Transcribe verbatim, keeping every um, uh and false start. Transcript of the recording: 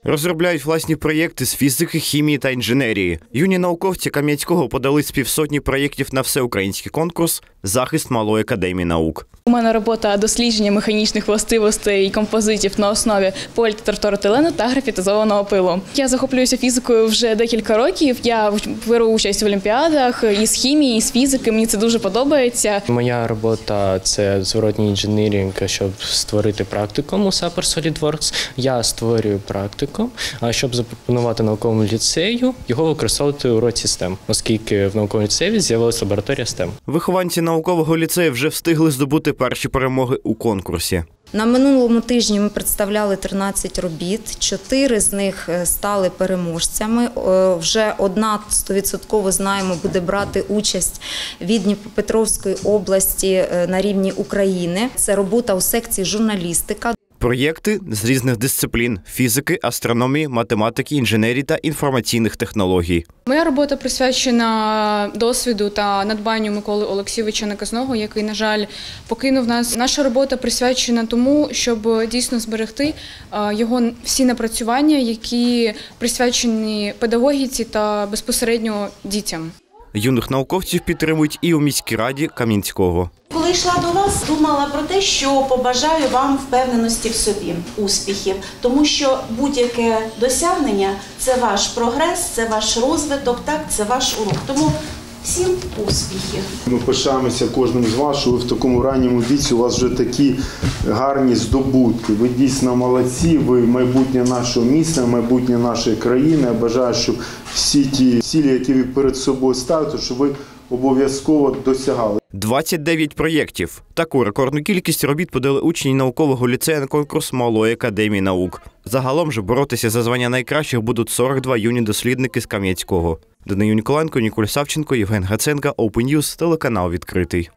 Розробляють власні проєкти з фізики, хімії та інженерії. Юні науковці Кам'янського подали з півсотні проєктів на всеукраїнський конкурс «Захист малої академії наук». У мене робота дослідження механічних властивостей композитів на основі політетротилена та графітизованого пилу. Я захоплююся фізикою вже декілька років. Я беру участь в олімпіадах із хімії, із фізики. Мені це дуже подобається. Моя робота – це зворотній інженерінг, щоб створити практикум у Сапер SolidWorks. Я створюю практикум, щоб запропонувати науковому ліцею його використовувати у уроці стем, оскільки в науковому ліцеї з'явилася лабораторія стем. Вихованці наукового ліцею вже встигли здобути перші перемоги у конкурсі. На минулому тижні ми представляли тринадцять робіт, чотири з них стали переможцями. Вже одна сто відсотків, знаємо, буде брати участь від Дніпропетровської області на рівні України. Це робота у секції журналістика. Проєкти з різних дисциплін – фізики, астрономії, математики, інженерії та інформаційних технологій. Моя робота присвячена досвіду та надбанню Миколи Олексійовича Наказного, який, на жаль, покинув нас. Наша робота присвячена тому, щоб дійсно зберегти його всі напрацювання, які присвячені педагогіці та безпосередньо дітям. Юних науковців підтримують і у міській раді Кам'янського. Коли йшла до вас, думала про те, що побажаю вам впевненості в собі, успіхів. Тому що будь-яке досягнення – це ваш прогрес, це ваш розвиток, так, це ваш урок. Тому всім успіхів. Ми пишаємося кожним з вас, що ви в такому ранньому віці, у вас вже такі гарні здобутки. Ви дійсно молодці, ви майбутнє нашого міста, майбутнє нашої країни. Я бажаю, щоб всі ті цілі, які ви перед собою ставите, щоб ви обов'язково досягали. двадцять дев'ять проєктів. Таку рекордну кількість робіт подали учні наукового ліцею на конкурс Малої академії наук. Загалом же боротися за звання найкращих будуть сорок два юні дослідники з Кам'янського. Данию Ніколенко, Ніколь Савченко, Євген Гаценко, Open News, телеканал «Відкритий».